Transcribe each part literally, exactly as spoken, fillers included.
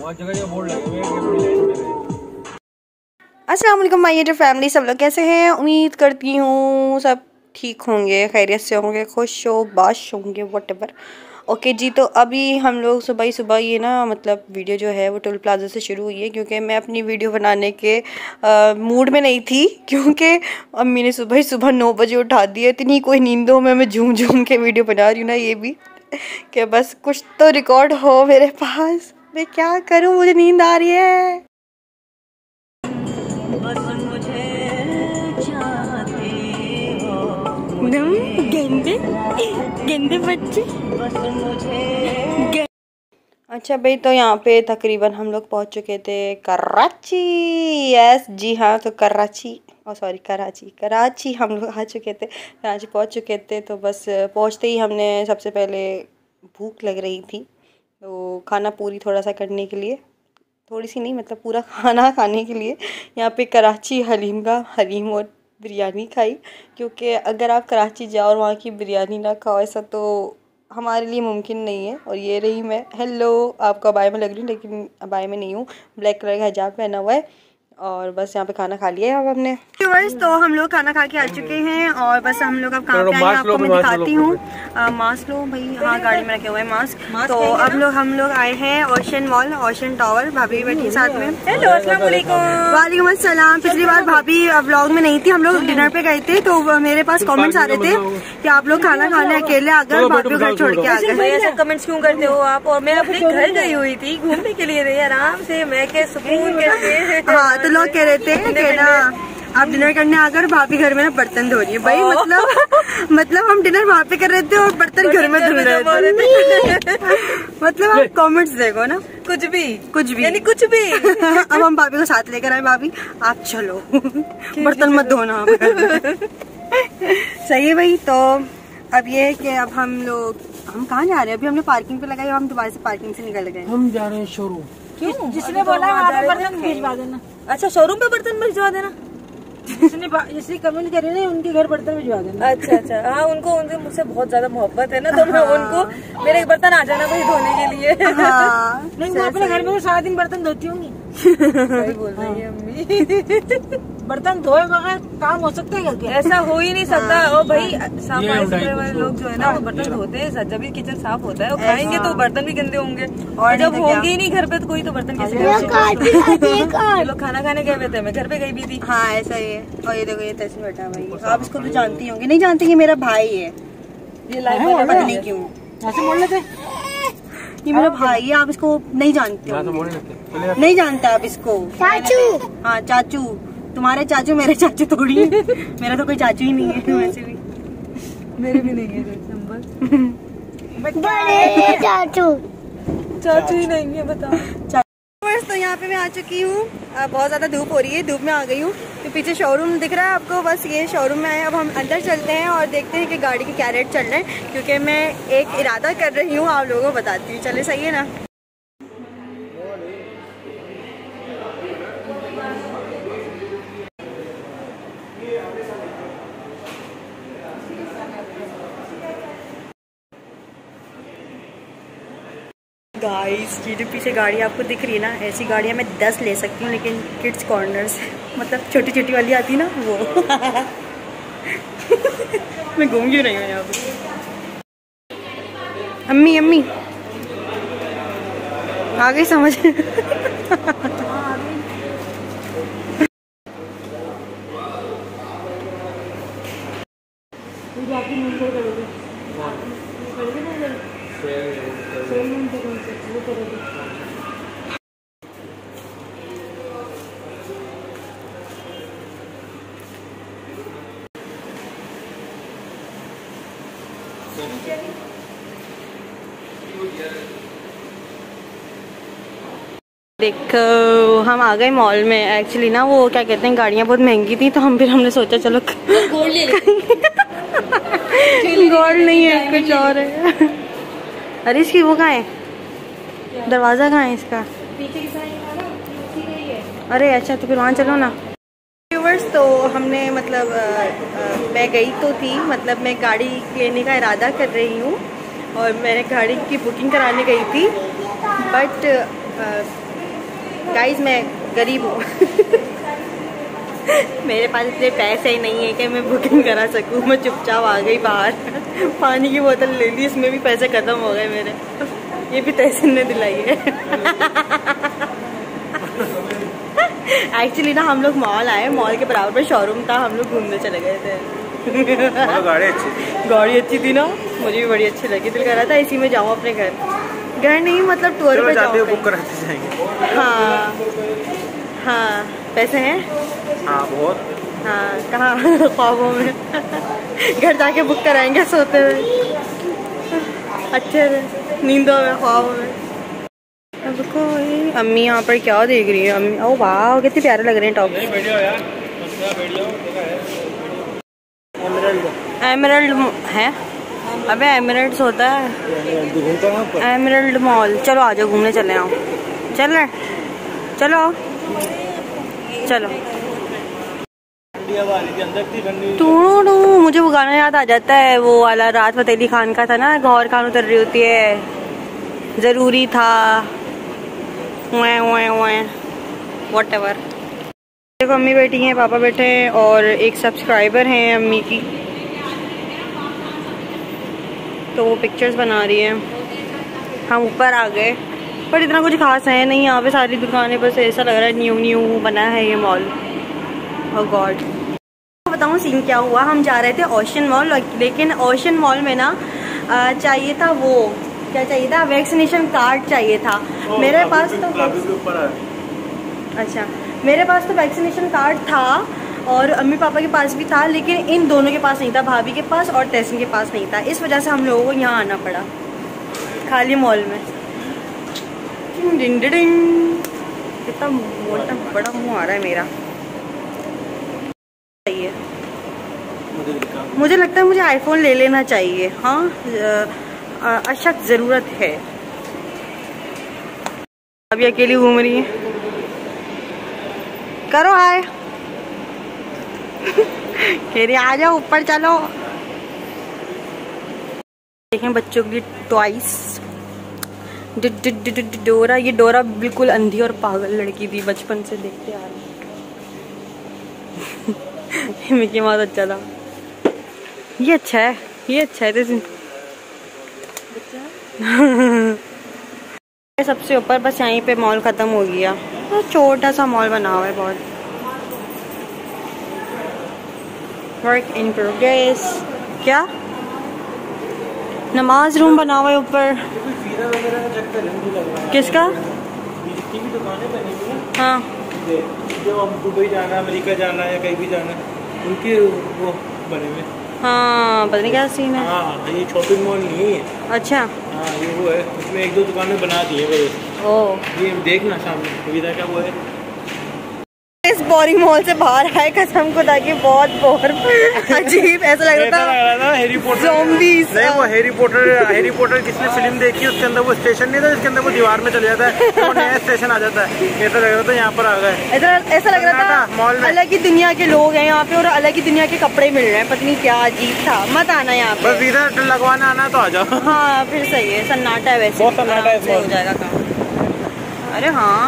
अस्सलाम वालेकुम my YouTube family, सब लोग कैसे हैं? उम्मीद करती हूँ सब ठीक होंगे, खैरियत से होंगे, खुश हो बाश होंगे, व्हाटएवर। ओके जी, तो अभी हम लोग सुबह ही सुबह ये ना मतलब वीडियो जो है वो टोल प्लाजा से शुरू हुई है, क्योंकि मैं अपनी वीडियो बनाने के आ, मूड में नहीं थी, क्योंकि अम्मी ने सुबह ही सुबह नौ बजे उठा दिया। इतनी कोई नींदों में मैं झूम झूम के वीडियो बना रही हूँ ना, ये भी कि बस कुछ तो रिकॉर्ड हो मेरे पास। मैं क्या करूँ, मुझे नींद आ रही है। बस मुझे चाहते हो गेंदे गेंदे बच्चे, बस मुझे। अच्छा भाई, तो यहाँ पे तकरीबन हम लोग पहुँच चुके थे कराची। यस जी हाँ, तो कराची ओ सॉरी कराची कराची हम लोग आ चुके थे, कराची पहुँच चुके थे। तो बस पहुँचते ही हमने सबसे पहले भूख लग रही थी, तो खाना पूरी थोड़ा सा करने के लिए, थोड़ी सी नहीं मतलब पूरा खाना खाने के लिए यहाँ पे कराची हलीम का हलीम और बिरयानी खाई। क्योंकि अगर आप कराची जाओ और वहाँ की बिरयानी ना खाओ, ऐसा तो हमारे लिए मुमकिन नहीं है। और ये रही मैं, हेलो, आपको अबाई में लग रही हूँ लेकिन अबाई में नहीं हूँ, ब्लैक कलर का हिजाब पहना हुआ है। और बस यहाँ पे खाना खा लिया है अब हमने। तो हम लोग खाना खा के आ चुके हैं और बस हम लोग अब कहाँ पे आए हैं आपको मैं दिखाती हूँ। मास्क लो भाई, हाँ गाड़ी में रखे हुए हैं मास्क। तो अब लोग हम लोग आए हैं ओशन मॉल, ओशन टावर। भाभी बैठी साथ में। हेलो, अस्सलाम वालेकुम। वालेकुम अस्सलाम। पिछली बार भाभी व्लॉग में नहीं थी, हम लोग डिनर पे गए थे, तो मेरे पास कमेंट्स आ रहे थे कि आप लोग खाना खाने अकेले आ गए, भाभी को घर छोड़ के आ गए। ऐसे कमेंट्स क्यों करते हो आप? और मैं अपने घर गई हुई थी घूमने के लिए, रही आराम से, मैं के सुकून के। हाँ, तो लोग कह रहे थे कि ना आप डिनर करने आकर भाभी घर में ना बर्तन धो रही है। भाई मतलब मतलब हम डिनर वहाँ पे कर रहे थे और बर्तन घर में धो रहे थे। मतलब आप कमेंट्स देखो ना, कुछ भी कुछ भी यानी कुछ भी। अब हम भाभी को साथ लेकर आए, भाभी आप चलो बर्तन मत धोना। सही है भाई। तो अब ये है कि अब हम लोग हम कहाँ जा रहे हैं? अभी हमने पार्किंग पे लगाई, हम दोबारा से पार्किंग से निकल गए। हम जा रहे हैं शोरूम। क्यों? जिसने बोला वहाँ पे बर्तन भिजवा देना। अच्छा, शोरूम पे बर्तन भिजवा देना। जिसने जिसने कमेंट करे ना उनके घर बर्तन भिजवा देना। अच्छा अच्छा, हाँ उनको उनसे मुझसे बहुत ज्यादा मोहब्बत है ना, तो मैं उनको मेरे बर्तन आ जाना भाई धोने के लिए। हाँ, नहीं वो अपने घर में तो सारा दिन बर्तन धोती होंगी। सही बोल रही है अम्मी। बर्तन धोए बगैर काम हो सकता है घर के? ऐसा हो ही नहीं सकता। और भाई साफ वाले लोग जो है ना वो बर्तन धोते हैं जब भी किचन साफ होता है, और खाएंगे तो बर्तन भी गंदे होंगे, और जब होंगे ही नहीं घर पे तो कोई तो बर्तन कैसे धोएगा? लोग खाना खाने गए हुए थे, मैं घर पे गई भी थी। हाँ ऐसा ही है। और ये देखो ये तैसे बैठा भाई, आप इसको तो जानती होंगी। नहीं जानती, ये मेरा भाई है। ये लाइव वाला पता नहीं क्यों ऐसे बोल लेते। ये मेरा भाई है, आप इसको नहीं जानते हो। नहीं जानते आप इसको? चाचू। हाँ चाचू, तुम्हारे चाचू मेरे चाचू थोड़ी है। मेरा तो कोई चाचू ही नहीं है वैसे भी। मेरे भी नहीं है बड़े चाचू। चाचू ही नहीं है, बताओ। तो यहाँ पे मैं आ चुकी हूँ, बहुत ज्यादा धूप हो रही है, धूप में आ गई हूँ। तो पीछे शोरूम दिख रहा है आपको, बस ये शोरूम में आए। अब हम अंदर चलते हैं और देखते हैं कि गाड़ी के क्या रेट चल रहे हैं, क्योंकि मैं एक इरादा कर रही हूँ, आप लोगों को बताती हूँ। चले, सही है ना? गाइस, ये जो पीछे गाड़ी आपको दिख रही है ना, ऐसी गाड़ियाँ मैं दस ले सकती हूँ, लेकिन किड्स कॉर्नर से मतलब छोटी छोटी वाली आती ना वो। मैं घूम क्यों रही हूँ यहाँ पे? अम्मी अम्मी आ गई समझ? देखो हम आ गए मॉल में। एक्चुअली ना वो क्या कहते हैं, गाड़ियाँ बहुत महंगी थी, तो हम फिर हमने सोचा चलो गोल्ड ले गोल्ड नहीं है, कुछ और है। अरे इसकी वो कहाँ है, दरवाज़ा कहाँ है इसका? पीछे की साइड। अरे अच्छा, तो फिर वहाँ चलो ना। व्यूअर्स, तो हमने मतलब आ, आ, मैं गई तो थी, मतलब मैं गाड़ी लेने का इरादा कर रही हूँ और मैंने गाड़ी की बुकिंग कराने गई थी, बट गाइस मैं गरीब हूँ मेरे पास इतने पैसे ही नहीं है कि मैं बुकिंग करा सकूँ। मैं चुपचाप आ गई बाहर पानी की बोतल ले ली, इसमें भी पैसे खत्म हो गए मेरे। ये भी तहसीन ने दिलाई है एक्चुअली ना हम लोग मॉल आए, मॉल के बराबर में शोरूम था, हम लोग घूमने चले गए थे गाड़ी अच्छी थी, गाड़ी अच्छी थी ना, मुझे भी बड़ी अच्छी लगी। दिल कर रहा था इसी में जाऊँ अपने घर, घर नहीं मतलब टूर पे जाऊँ, बुक कराते जाएंगे। हाँ हाँ पैसे हैं, हाँ बहुत, हाँ कहाँ ख्वाबों में घर जाके बुक कराएंगे सोते हुए अच्छे से नींदों में ख्वाबों में। अब कोई अम्मी यहाँ पर क्या देख रही है अम्मी, ओ वाह कितने प्यारे लग रहे हैं टॉप। एमरल्ड है, अबे एमरल्ड्स होता है, एमरल्ड मॉल। चलो आ जाओ घूमने चले आओ, चल रहे चलो चलो। टू मुझे वो गाना याद आ जाता है, वो वाला राहत फतेह अली खान का था ना, गौर खान उतर रही होती है, जरूरी था वॉट एवर। देखो अम्मी बैठी हैं, पापा बैठे हैं और एक सब्सक्राइबर हैं अम्मी की, तो वो पिक्चर्स बना रही है। हम ऊपर आ गए पर इतना कुछ खास है नहीं यहाँ पे, सारी दुकानें बस ऐसा लग रहा है न्यू न्यू बना है ये मॉल। ओह गॉड बताऊँ सीन क्या हुआ, हम जा रहे थे ओशन मॉल, लेकिन ओशन मॉल में ना चाहिए था वो क्या चाहिए था, वैक्सीनेशन कार्ड चाहिए था। मेरे पास तो अच्छा मेरे पास तो वैक्सीनेशन कार्ड था और अम्मी पापा के पास भी था, लेकिन इन दोनों के पास नहीं था, भाभी के पास और तहसीन के पास नहीं था। इस वजह से हम लोगों को यहाँ आना पड़ा खाली मॉल में। कितना मोटा बड़ा मुंह आ रहा है मेरा, सही है। मुझे लगता है मुझे आईफोन ले लेना चाहिए, हाँ अशक जरूरत है। अभी अकेली घूम रही है, करो हाय कह रही आ जाओ ऊपर चलो। देखें बच्चों के लिए टॉयस, डोरा। ये डोरा बिल्कुल अंधी और पागल लड़की थी, बचपन से देखते आ रही। मिकी माउस अच्छा था, ये अच्छा है, ये अच्छा है सबसे ऊपर बस यहीं पे मॉल खत्म हो गया, तो छोटा सा मॉल बना हुआ है बहुत। Work in progress. क्या नमाज रूम बना हुआ है ऊपर, किसका? हाँ जो हम दुबई जाना, अमेरिका जाना या कहीं भी जाना, उनके वो बने हुए। हाँ पता नहीं क्या सीन है। हाँ ये शॉपिंग मॉल नहीं है। अच्छा हाँ ये वो है, उसमें एक दो दुकानें बना दी है। ओ ये देखना सामने सुविधा क्या वो है। इस बोरिंग मॉल से बाहर आए कसम को, ताकि बहुत बोर अजीब ऐसा लग रहा था, था हैरी पॉटर ज़ॉम्बीज़। नहीं वो हैरी पॉटर, हैरी पॉटर जिसने फिल्म देखी उसके अंदर वो स्टेशन नहीं था, जिसके अंदर वो दीवार में चले जाता है तो नया स्टेशन आ जाता है। ऐसा लग रहा था यहाँ पर आ गए, ऐसा ऐसा लग रहा था मॉल में अलग ही दुनिया के लोग हैं यहाँ पे और अलग ही दुनिया के कपड़े मिल रहे हैं, पता नहीं क्या अजीब था। मत आना यहाँ पे, वीजा लगवाना आना तो आ जाओ। हाँ फिर सही है, सन्नाटा है वैसे, बहुत सन्नाटा है, हो जाएगा काम। अरे हाँ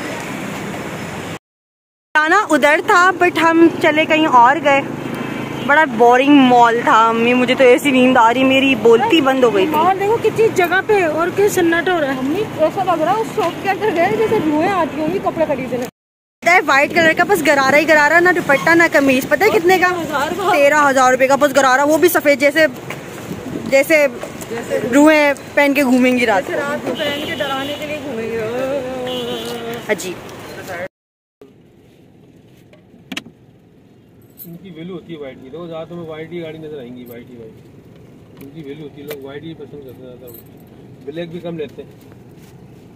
जाना उधर था बट हम चले कहीं और गए, बड़ा बोरिंग मॉल था। अम्मी मुझे तो ऐसी नींद आ रही, मेरी बोलती बंद हो गई थी। और देखो किसी जगह पे और क्या सन्नाटा हो रहा है। मम्मी ऐसा लग रहा है उस शॉप के अंदर गए जैसे रुएं आती होंगी कपड़े खरीदने। व्हाइट कलर का बस गरारा ही गरारा, ना दुपट्टा ना कमीज। पता है कितने का? तेरह हजार रुपए का बस गरारा, वो भी सफेद, जैसे जैसे रुएं पहन के घूमेंगी रात को, रात को पहन के डराने के लिए घूमेंगे। अजीब। इनकी वैल्यू होती है वाइट की, देखो ज़्यादा तुम्हें वाइट ही गाड़ी नजर आएंगी, वाइट ही वाइट इनकी वैल्यू होती है, लोग वाइट ही पसंद करते हैं ज़्यादा, ब्लैक भी कम लेते हैं।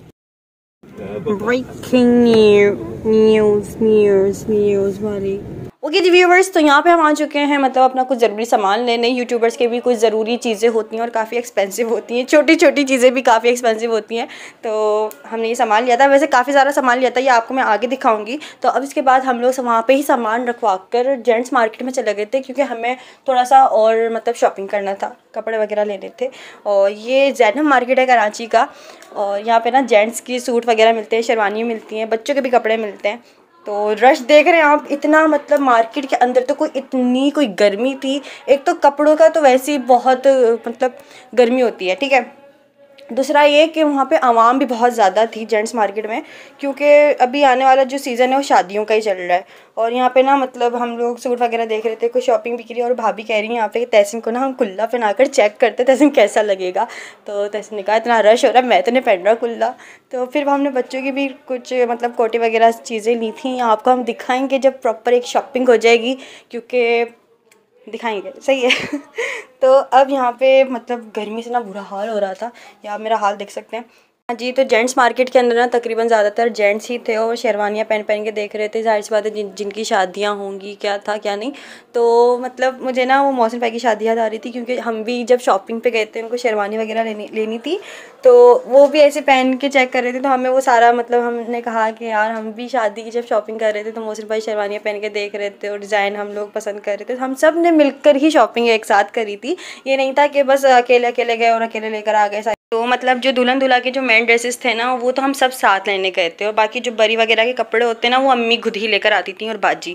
ब्रेकिंग न्यूज़ न्यूज़ न्यूज़ वाली ओके जी व्यूवर्स, तो यहाँ पे हम आ चुके हैं मतलब अपना कुछ ज़रूरी सामान लेने। यूट्यूबर्स के भी कुछ ज़रूरी चीज़ें होती हैं और काफ़ी एक्सपेंसिव होती हैं, छोटी छोटी चीज़ें भी काफ़ी एक्सपेंसिव होती हैं। तो हमने ये सामान लिया था, वैसे काफ़ी सारा सामान लिया था, ये आपको मैं आगे दिखाऊंगी। तो अब इसके बाद हम लोग वहाँ पे ही सामान रखवा कर जेंट्स मार्केट में चले गए थे, क्योंकि हमें थोड़ा सा और मतलब शॉपिंग करना था, कपड़े वगैरह लेने थे। और ये जैनब मार्केट है कराची का, और यहाँ पर ना जेंट्स की सूट वगैरह मिलते हैं, शेरवानी मिलती हैं, बच्चों के भी कपड़े मिलते हैं। तो रश देख रहे हैं आप, इतना मतलब मार्केट के अंदर तो कोई इतनी कोई गर्मी थी। एक तो कपड़ों का तो वैसे ही बहुत मतलब गर्मी होती है, ठीक है। दूसरा ये कि वहाँ पे आवाम भी बहुत ज़्यादा थी जेंट्स मार्केट में, क्योंकि अभी आने वाला जो सीज़न है वो शादियों का ही चल रहा है। और यहाँ पे ना मतलब हम लोग सूट वगैरह देख रहे थे, कुछ शॉपिंग भी की, और भाभी कह रही है यहाँ पे कि तहसीन को ना हम कुल्ला पहनाकर चेक करते तहसीन कैसा लगेगा। तो तहसीन ने कहा इतना रश हो रहा है, मैं तो नहीं पहन रहा कुल्ला। तो फिर हमने बच्चों की भी कुछ मतलब कोटी वगैरह चीज़ें ली थी, आपको हम दिखाएँगे जब प्रॉपर एक शॉपिंग हो जाएगी, क्योंकि दिखाएंगे, सही है। तो अब यहाँ पे मतलब गर्मी से ना बुरा हाल हो रहा था, या आप मेरा हाल देख सकते हैं। हाँ जी, तो जेंट्स मार्केट के अंदर ना तकरीबन ज़्यादातर जेंट्स ही थे और शेरवानियाँ पहन पहन के देख रहे थे। जाहिर सी बात है जिन जिनकी शादियाँ होंगी, क्या था क्या नहीं। तो मतलब मुझे ना वो मोहसिन भाई की शादी याद आ रही थी, क्योंकि हम भी जब शॉपिंग पे गए थे उनको शेरवानी वगैरह लेनी लेनी थी, तो वो भी ऐसे पहन के चेक कर रहे थे। तो हमें वो सारा मतलब हमने कहा कि यार हम भी शादी की जब शॉपिंग कर रहे थे तो मोहसिन भाई शेरवानियाँ पहन के देख रहे थे और डिज़ाइन हम लोग पसंद कर रहे थे। हम सब ने मिलकर ही शॉपिंग एक साथ करी थी, ये नहीं था कि बस अकेले अकेले गए और अकेले लेकर आ गए। तो मतलब जो दुल्हन दूल्हा के जो मेन ड्रेसेस थे ना वो तो हम सब साथ लेने गए थे, और बाकी जो बरी वगैरह के कपड़े होते हैं ना वो अम्मी खुद ही लेकर आती थी और बाजी।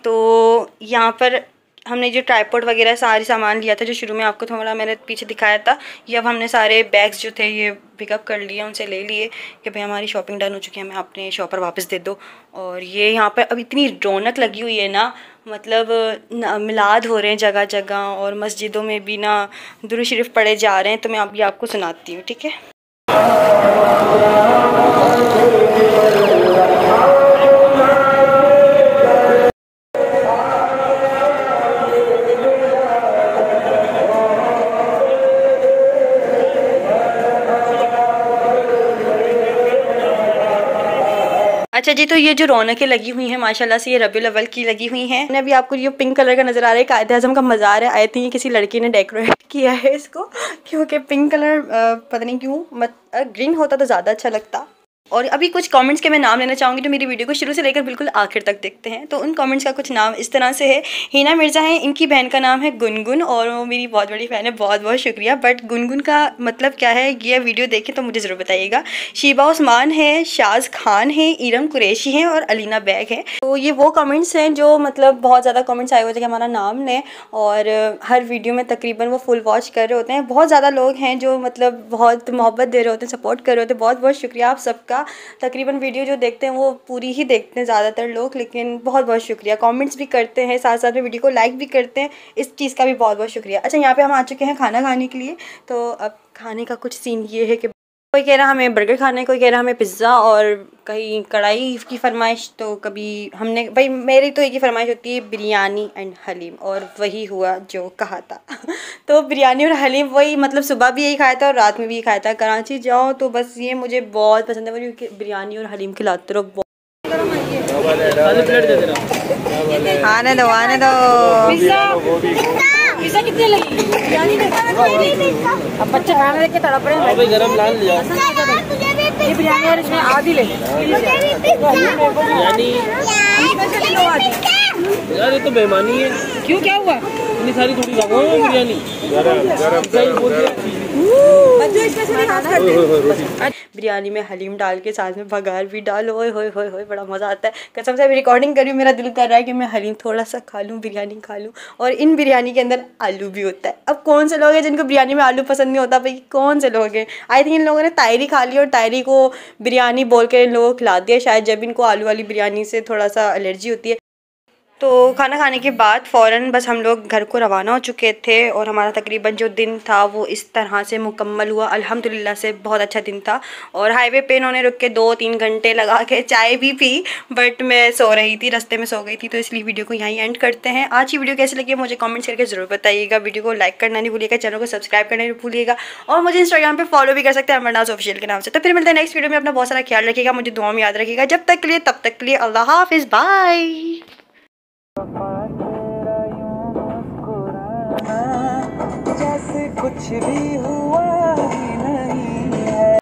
तो यहाँ पर हमने जो ट्राइपॉड वगैरह सारी सामान लिया था, जो शुरू में आपको थोड़ा मैंने पीछे दिखाया था, ये अब हमने सारे बैग्स जो थे ये पिकअप कर लिए, उनसे ले लिए कि भाई हमारी शॉपिंग डन हो चुकी है, हमें अपने शॉपर वापस दे दो। और ये यहाँ पर अब इतनी रौनक लगी हुई है ना, मतलब मिलाद हो रहे हैं जगह जगह, और मस्जिदों में भी ना दुरूद शरीफ पढ़े जा रहे हैं। तो मैं अभी आपको सुनाती हूँ, ठीक है। अच्छा जी, तो ये जो रौनकें लगी हुई हैं माशाल्लाह से ये रबीउल अव्वल की लगी हुई हैं। मैंने अभी आपको ये पिंक कलर का नज़र आ रहा है, कायदे आज़म का मज़ार है। आई थिंक ये किसी लड़की ने डेकोरेट किया है इसको, क्योंकि पिंक कलर पता नहीं क्यों, मत ग्रीन होता तो ज़्यादा अच्छा लगता। और अभी कुछ कमेंट्स के मैं नाम लेना चाहूँगी जो मेरी वीडियो को शुरू से लेकर बिल्कुल आखिर तक देखते हैं। तो उन कमेंट्स का कुछ नाम इस तरह से है। हिना मिर्ज़ा है, इनकी बहन का नाम है गुनगुन, और वो मेरी बहुत बड़ी फ़ैन है, बहुत बहुत शुक्रिया। बट गुनगुन का मतलब क्या है ये वीडियो देखें तो मुझे ज़रूर बताइएगा। शीबा उस्मान है, शाज खान है, इरम कुरैशी है, और अलीना बैग है। तो ये वो कमेंट्स हैं जो मतलब बहुत ज़्यादा कमेंट्स आए हुए थे कि हमारा नाम लें, और हर वीडियो में तकरीबन वो फुल वॉच कर रहे होते हैं। बहुत ज़्यादा लोग हैं जो मतलब बहुत मोहब्बत दे रहे होते हैं, सपोर्ट कर रहे होते हैं। बहुत बहुत शुक्रिया आप सबका। तकरीबन वीडियो जो देखते हैं वो पूरी ही देखते हैं ज़्यादातर लोग, लेकिन बहुत बहुत शुक्रिया। कमेंट्स भी करते हैं, साथ साथ में वीडियो को लाइक भी करते हैं, इस चीज़ का भी बहुत बहुत शुक्रिया। अच्छा, यहाँ पे हम आ चुके हैं खाना खाने के लिए। तो अब खाने का कुछ सीन ये है कि कोई कह रहा हमें बर्गर खाना है, कोई कह रहा हमें पिज़्ज़ा, और कहीं कढ़ाई की फरमाइश। तो कभी हमने भाई मेरी तो एक ही फरमाइश होती है बिरयानी एंड हलीम, और वही हुआ जो कहा था। तो बिरयानी और हलीम वही मतलब सुबह भी यही खाया था और रात में भी यही खाया था। कराची जाओ तो बस ये मुझे बहुत पसंद है, मुझे बिरयानी और हलीम खिलाते रहो। आने दो आने दो। पिज़्ज़ा कितने लगी? बिरयानी अब बच्चे खाना देख के तड़प रहे हैं। गरम लाल लिया ये बिरयानी, और इसमें आधी ले बिरयानी यार, ये तो बेईमानी है। क्यों, क्या हुआ? इतनी सारी थोड़ी खाओ बिरयानी, बिरयानी में हलीम डाल के साथ में बघार भी डालो, ओए होए होए होए बड़ा मज़ा आता है। कसम से अभी रिकॉर्डिंग करी, मेरा दिल कर रहा है कि मैं हलीम थोड़ा सा खा लूँ, बिरयानी खा लूँ। और इन बिरयानी के अंदर आलू भी होता है। अब कौन से लोग हैं जिनको बिरयानी में आलू पसंद नहीं होता? भाई कौन से लोग हैं? आई थिंक इन लोगों ने तायरी खा ली और तायरी को बिरयानी बोल के इन लोगों को खिला दिया शायद, जब इनको आलू वाली बिरयानी से थोड़ा सा एलर्जी होती है। तो खाना खाने के बाद फ़ौरन बस हम लोग घर को रवाना हो चुके थे, और हमारा तकरीबन जो दिन था वो इस तरह से मुकम्मल हुआ। अल्हम्दुलिल्लाह से बहुत अच्छा दिन था। और हाईवे पे इन्होंने रुक के दो तीन घंटे लगा के चाय भी पी, बट मैं सो रही थी, रास्ते में सो गई थी, तो इसलिए वीडियो को यहीं एंड करते हैं। आज की वीडियो कैसी लगी मुझे कमेंट्स करके ज़रूर बताइएगा। वीडियो को लाइक करना नहीं भूलिएगा, चैनल को सब्सक्राइब करना नहीं भूलिएगा, और मुझे इंस्टाग्राम पर फॉलो भी कर सकते हैं अमरनाज़ ऑफिशियल के नाम से। तो फिर मिलते हैं नेक्स्ट वीडियो में। अपना बहुत सारा ख्याल रखिएगा, मुझे दुआ में याद रखिएगा। जब तक के लिए तब तक के लिए अल्लाह हाफिज़, बाय। कुछ भी हुआ